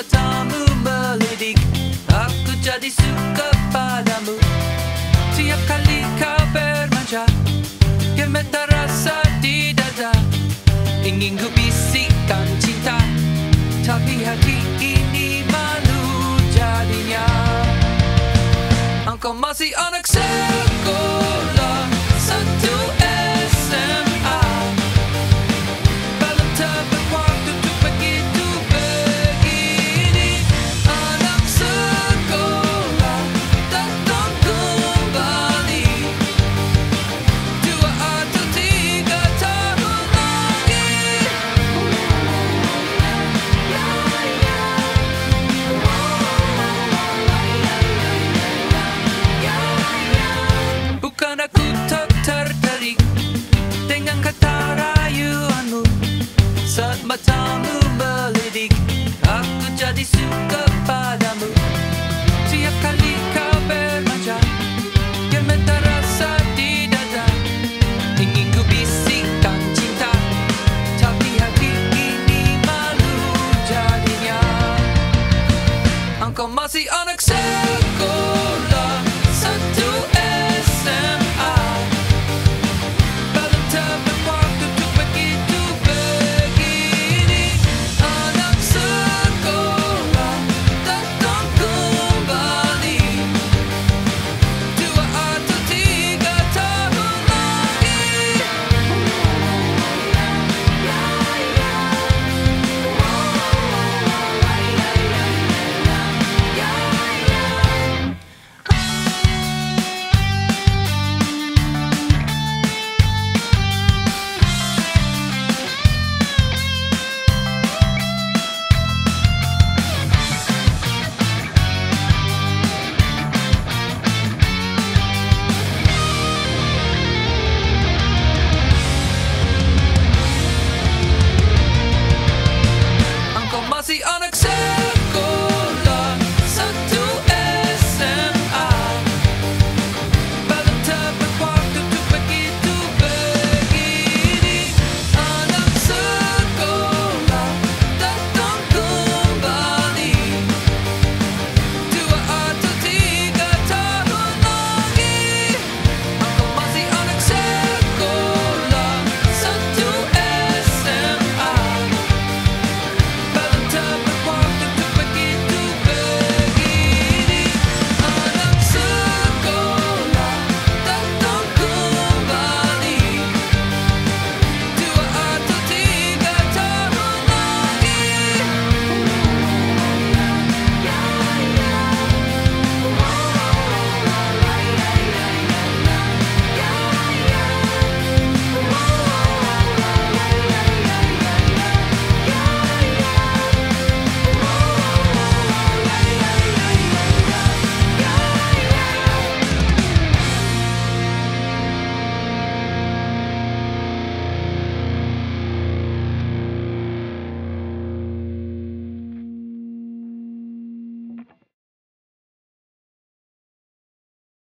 matamu melidik, aku jadi suka padamu. Tiap kali kau bermanja, gemetar rasa di dada. Ingin ku bisikkan cinta, tapi hati ini malu jadinya. Engkau masih anak sekolah satu SMA, belum tepat waktu untuk begitu begini. Anak sekolah datang kembali 2 atau 3 tahun lagi. Bukan aku tak tertarik dengan kata rayuanmu saat mata